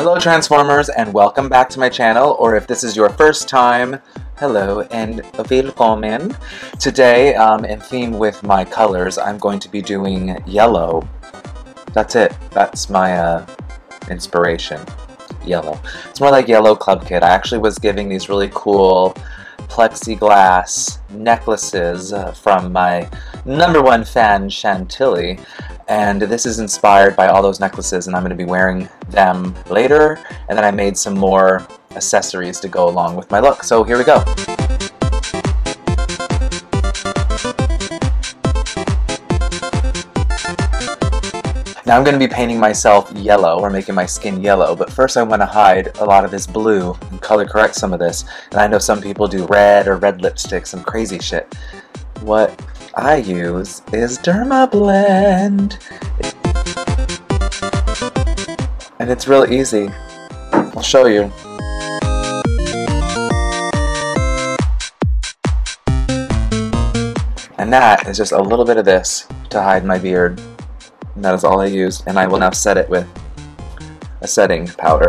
Hello Transformers, and welcome back to my channel, or if this is your first time, hello and willkommen. Today, in theme with my colors, I'm going to be doing yellow. That's it. That's my inspiration. Yellow. It's more like Yellow Club Kid. I actually was giving these really cool plexiglass necklaces from my #1 fan, Chantilly, and this is inspired by all those necklaces, and I'm going to be wearing them later, and then I made some more accessories to go along with my look. So here we go. Now I'm going to be painting myself yellow, or making my skin yellow, but first I want to hide a lot of this blue and color correct some of this. And I know some people do red or red lipstick, some crazy shit. What I use is Derma Blend. And it's real easy. I'll show you. And that is just a little bit of this to hide my beard. And that is all I used, and I will now set it with a setting powder.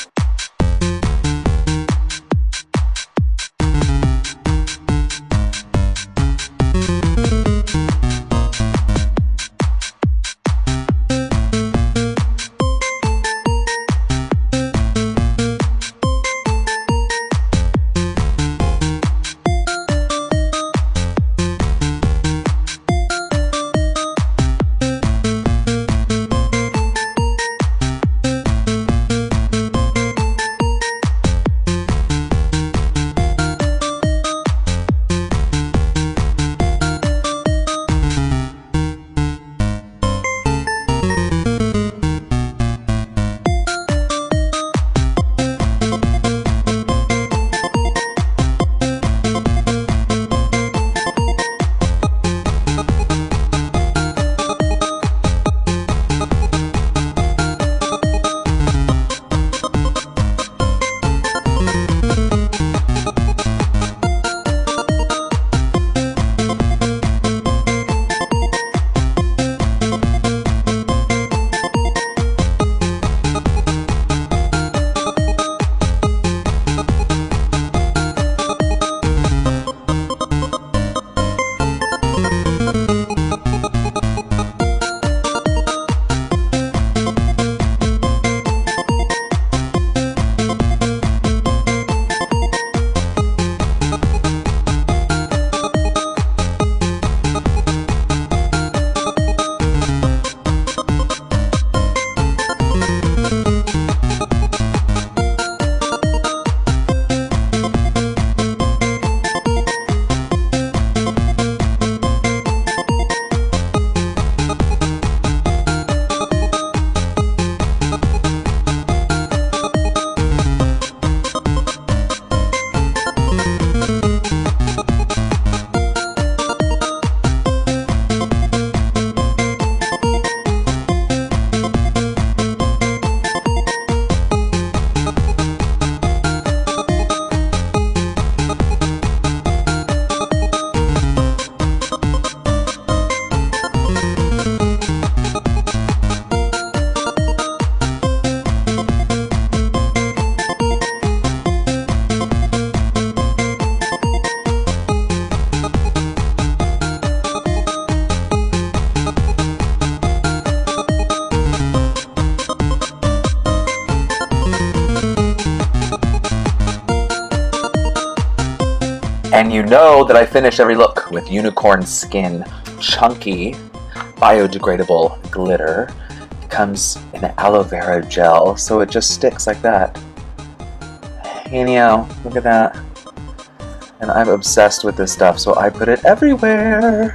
And you know that I finish every look with Unicorn Skin chunky biodegradable glitter. It comes in an aloe vera gel, so it just sticks like that. Anyhow, look at that. And I'm obsessed with this stuff, so I put it everywhere.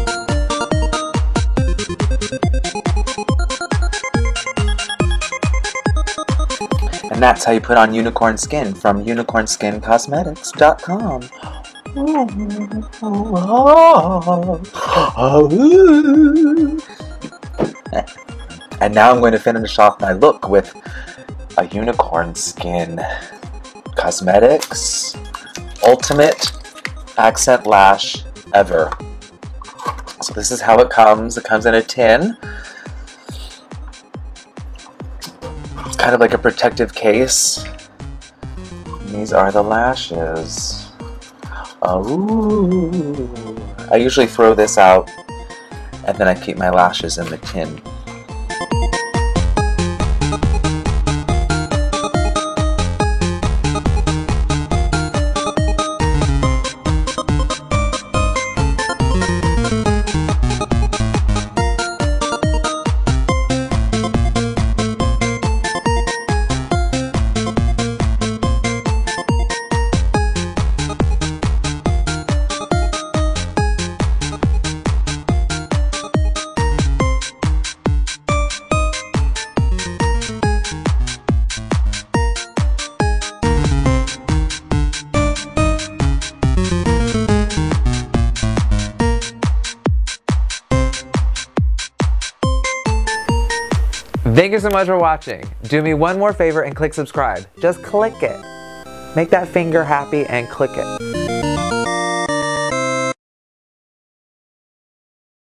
And that's how you put on unicorn skin from unicornskincosmetics.com. And now I'm going to finish off my look with a Unicorn Skin Cosmetics Ultimate Accent Lash Ever. So this is how it comes. It comes in a tin. kind of like a protective case. And these are the lashes. Oh, I usually throw this out and then I keep my lashes in the tin. Thank you so much for watching. Do me one more favor and click subscribe. Just click it. Make that finger happy and click it.